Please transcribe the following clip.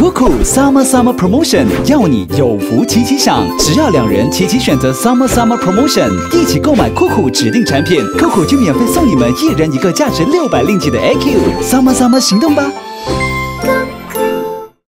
酷酷 Summer Summer Promotion 要你有福齐齐享，只要2人齐齐选择 Summer Summer Promotion， 一起购买酷酷指定产品，酷酷就免费送你们1人1个价值600令吉的 AQ。Summer Summer 行动吧！